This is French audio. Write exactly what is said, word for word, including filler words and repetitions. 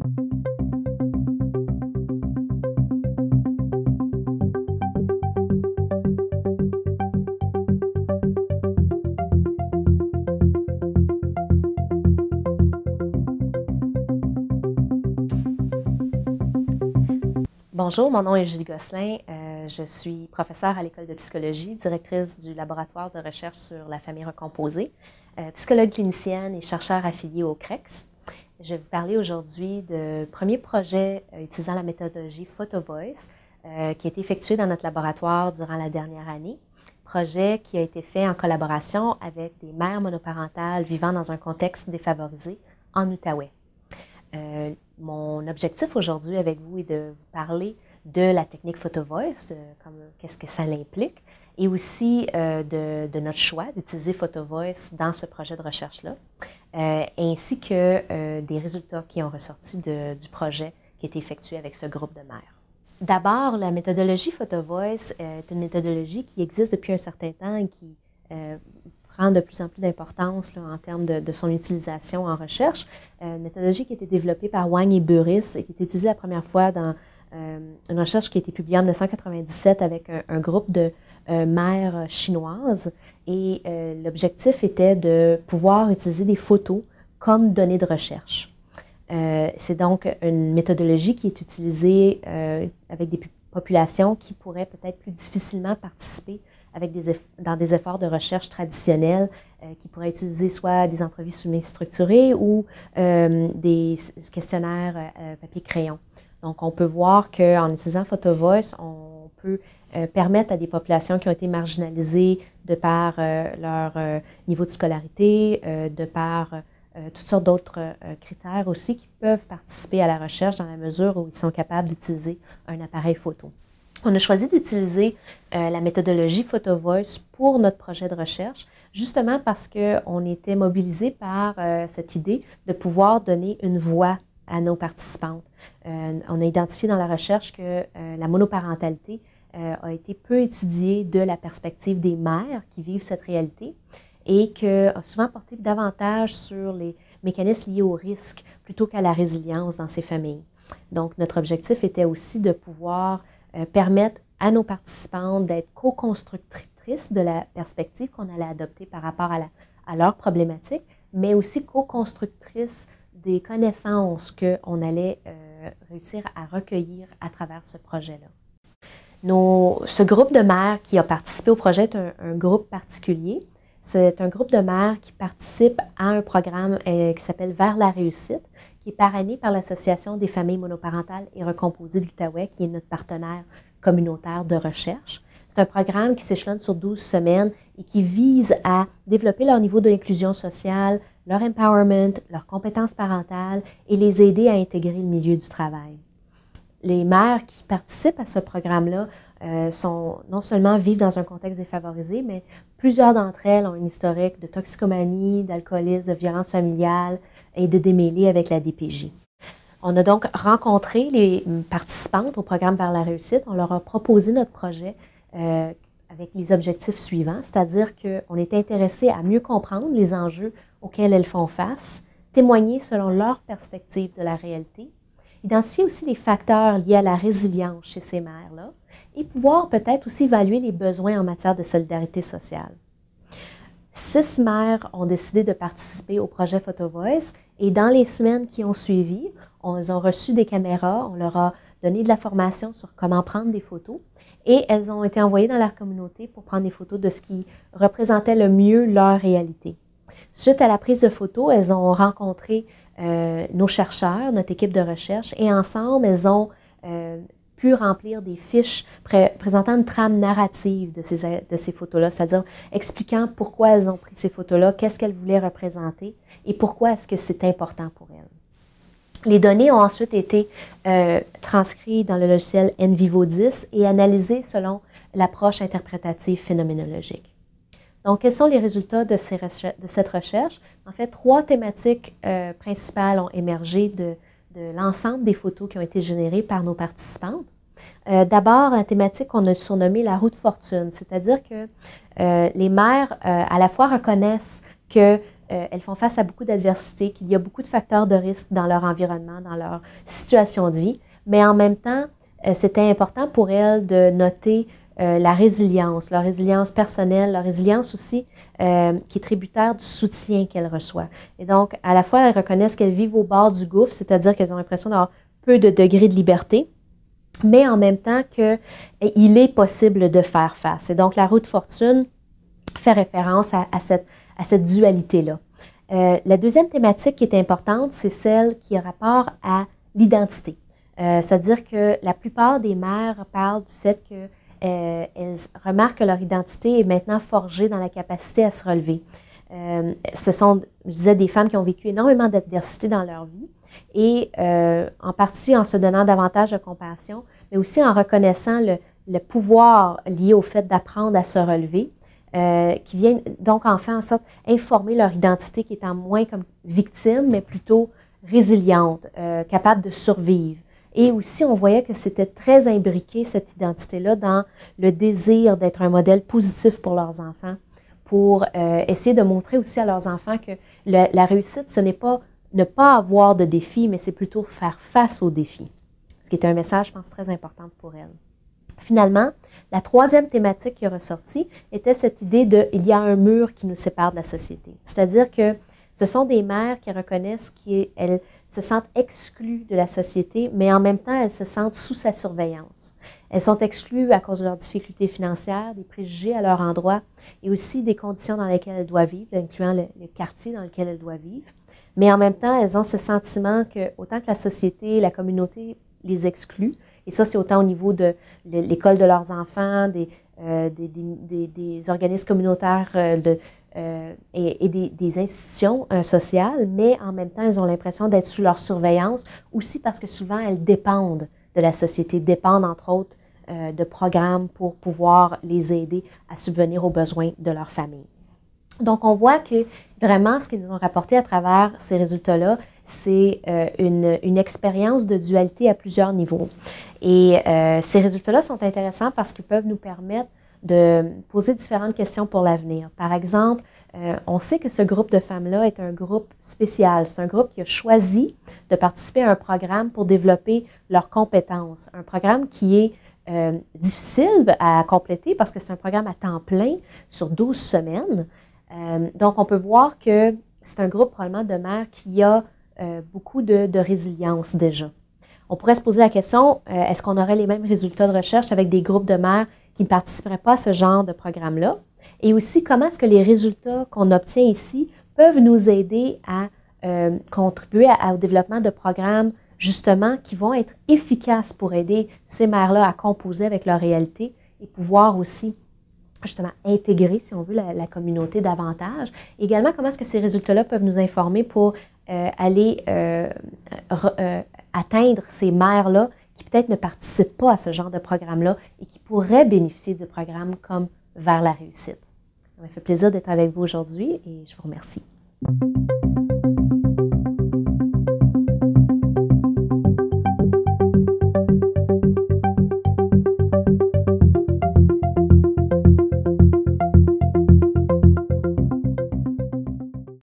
Bonjour, mon nom est Julie Gosselin. Euh, je suis professeure à l'École de psychologie, directrice du laboratoire de recherche sur la famille recomposée, euh, psychologue clinicienne et chercheur affiliée au C R E X. Je vais vous parler aujourd'hui du premier projet euh, utilisant la méthodologie PhotoVoice euh, qui a été effectué dans notre laboratoire durant la dernière année. Projet qui a été fait en collaboration avec des mères monoparentales vivant dans un contexte défavorisé en Outaouais. Euh, mon objectif aujourd'hui avec vous est de vous parler de la technique PhotoVoice, qu'est-ce que ça implique, et aussi euh, de, de notre choix d'utiliser PhotoVoice dans ce projet de recherche-là, euh, ainsi que euh, des résultats qui ont ressorti de, du projet qui a été effectué avec ce groupe de mères. D'abord, la méthodologie PhotoVoice est une méthodologie qui existe depuis un certain temps et qui euh, prend de plus en plus d'importance en termes de, de son utilisation en recherche. Euh, une méthodologie qui a été développée par Wang et Burris et qui a été utilisée la première fois dans euh, une recherche qui a été publiée en mille neuf cent quatre-vingt-dix-sept avec un, un groupe de euh, mères chinoises. Et euh, l'objectif était de pouvoir utiliser des photos comme données de recherche. Euh, C'est donc une méthodologie qui est utilisée euh, avec des populations qui pourraient peut-être plus difficilement participer avec des dans des efforts de recherche traditionnels euh, qui pourraient utiliser soit des entrevues semi-structurées ou euh, des questionnaires euh, papier-crayon. Donc, on peut voir qu'en utilisant PhotoVoice, on peut euh, permettre à des populations qui ont été marginalisées de par euh, leur euh, niveau de scolarité, euh, de par euh, toutes sortes d'autres euh, critères aussi, qui peuvent participer à la recherche dans la mesure où ils sont capables d'utiliser un appareil photo. On a choisi d'utiliser euh, la méthodologie PhotoVoice pour notre projet de recherche, justement parce qu'on était mobilisé par euh, cette idée de pouvoir donner une voix à nos participantes. Euh, on a identifié dans la recherche que euh, la monoparentalité euh, a été peu étudiée de la perspective des mères qui vivent cette réalité et que a souvent porté davantage sur les mécanismes liés au risque plutôt qu'à la résilience dans ces familles. Donc, notre objectif était aussi de pouvoir Euh, permettre à nos participantes d'être co-constructrices de la perspective qu'on allait adopter par rapport à, la, à leur problématique, mais aussi co-constructrices des connaissances qu'on allait euh, réussir à recueillir à travers ce projet-là. Nos, ce groupe de mères qui a participé au projet est un, un groupe particulier. C'est un groupe de mères qui participe à un programme euh, qui s'appelle Vers la réussite, qui est parrainé par l'Association des familles monoparentales et recomposées de l'Outaouais, qui est notre partenaire communautaire de recherche. C'est un programme qui s'échelonne sur douze semaines et qui vise à développer leur niveau d'inclusion sociale, leur empowerment, leurs compétences parentales et les aider à intégrer le milieu du travail. Les mères qui participent à ce programme-là euh, sont non seulement vivent dans un contexte défavorisé, mais plusieurs d'entre elles ont une historique de toxicomanie, d'alcoolisme, de violence familiale, et de démêler avec la D P J. On a donc rencontré les participantes au programme Vers la réussite. On leur a proposé notre projet euh, avec les objectifs suivants, c'est-à-dire qu'on était intéressé à mieux comprendre les enjeux auxquels elles font face, témoigner selon leur perspective de la réalité, identifier aussi les facteurs liés à la résilience chez ces mères-là et pouvoir peut-être aussi évaluer les besoins en matière de solidarité sociale. Six mères ont décidé de participer au projet PhotoVoice et dans les semaines qui ont suivi, on, elles ont reçu des caméras, on leur a donné de la formation sur comment prendre des photos et elles ont été envoyées dans leur communauté pour prendre des photos de ce qui représentait le mieux leur réalité. Suite à la prise de photos, elles ont rencontré euh, nos chercheurs, notre équipe de recherche et ensemble, elles ont euh, pu remplir des fiches pré présentant une trame narrative de ces, de ces photos-là, c'est-à-dire expliquant pourquoi elles ont pris ces photos-là, qu'est-ce qu'elles voulaient représenter et pourquoi est-ce que c'est important pour elles. Les données ont ensuite été euh, transcrites dans le logiciel NVivo dix et analysées selon l'approche interprétative phénoménologique. Donc, quels sont les résultats de, ces de cette recherche? En fait, trois thématiques euh, principales ont émergé de, de l'ensemble des photos qui ont été générées par nos participantes. Euh, D'abord, la thématique qu'on a surnommée la roue de fortune, c'est-à-dire que euh, les mères euh, à la fois reconnaissent que euh, elles font face à beaucoup d'adversités, qu'il y a beaucoup de facteurs de risque dans leur environnement, dans leur situation de vie, mais en même temps, euh, c'était important pour elles de noter euh, la résilience, leur résilience personnelle, leur résilience aussi euh, qui est tributaire du soutien qu'elles reçoivent. Et donc, à la fois, elles reconnaissent qu'elles vivent au bord du gouffre, c'est-à-dire qu'elles ont l'impression d'avoir peu de degrés de liberté, mais en même temps qu'il est possible de faire face. Et donc, la roue de fortune fait référence à, à cette, à cette dualité-là. Euh, la deuxième thématique qui est importante, c'est celle qui a rapport à l'identité. Euh, c'est-à-dire que la plupart des mères parlent du fait qu'elles euh, remarquent que leur identité est maintenant forgée dans la capacité à se relever. Euh, ce sont, je disais, des femmes qui ont vécu énormément d'adversité dans leur vie et euh, en partie en se donnant davantage de compassion, mais aussi en reconnaissant le, le pouvoir lié au fait d'apprendre à se relever, euh, qui viennent donc en fait en sorte informer leur identité qui étant moins comme victime, mais plutôt résiliente, euh, capable de survivre. Et aussi, on voyait que c'était très imbriqué, cette identité-là, dans le désir d'être un modèle positif pour leurs enfants, pour euh, essayer de montrer aussi à leurs enfants que le, la réussite, ce n'est pas ne pas avoir de défis, mais c'est plutôt faire face aux défis, ce qui est un message, je pense, très important pour elles. Finalement, la troisième thématique qui est ressortie était cette idée de « il y a un mur qui nous sépare de la société ». C'est-à-dire que ce sont des mères qui reconnaissent qu'elles se sentent exclues de la société, mais en même temps, elles se sentent sous sa surveillance. Elles sont exclues à cause de leurs difficultés financières, des préjugés à leur endroit et aussi des conditions dans lesquelles elles doivent vivre, incluant le, le quartier dans lequel elles doivent vivre. Mais en même temps, elles ont ce sentiment que autant que la société, la communauté les exclut, et ça, c'est autant au niveau de l'école de leurs enfants, des, euh, des, des, des, des organismes communautaires euh, de, euh, et, et des, des institutions euh, sociales, mais en même temps, elles ont l'impression d'être sous leur surveillance, aussi parce que souvent, elles dépendent de la société, dépendent entre autres euh, de programmes pour pouvoir les aider à subvenir aux besoins de leur famille. Donc, on voit que vraiment, ce qu'ils nous ont rapporté à travers ces résultats-là, c'est euh, une, une expérience de dualité à plusieurs niveaux. Et euh, ces résultats-là sont intéressants parce qu'ils peuvent nous permettre de poser différentes questions pour l'avenir. Par exemple, euh, on sait que ce groupe de femmes-là est un groupe spécial. C'est un groupe qui a choisi de participer à un programme pour développer leurs compétences. Un programme qui est euh, difficile à compléter parce que c'est un programme à temps plein sur douze semaines. Euh, donc, on peut voir que c'est un groupe probablement de mères qui a euh, beaucoup de, de résilience déjà. On pourrait se poser la question, euh, est-ce qu'on aurait les mêmes résultats de recherche avec des groupes de mères qui ne participeraient pas à ce genre de programme-là? Et aussi, comment est-ce que les résultats qu'on obtient ici peuvent nous aider à euh, contribuer à, à, au développement de programmes, justement, qui vont être efficaces pour aider ces mères-là à composer avec leur réalité et pouvoir aussi justement intégrer, si on veut, la, la communauté davantage. Également, comment est-ce que ces résultats-là peuvent nous informer pour euh, aller euh, re, euh, atteindre ces mères-là qui peut-être ne participent pas à ce genre de programme-là et qui pourraient bénéficier du programme comme Vers la réussite. Ça m'a fait plaisir d'être avec vous aujourd'hui et je vous remercie.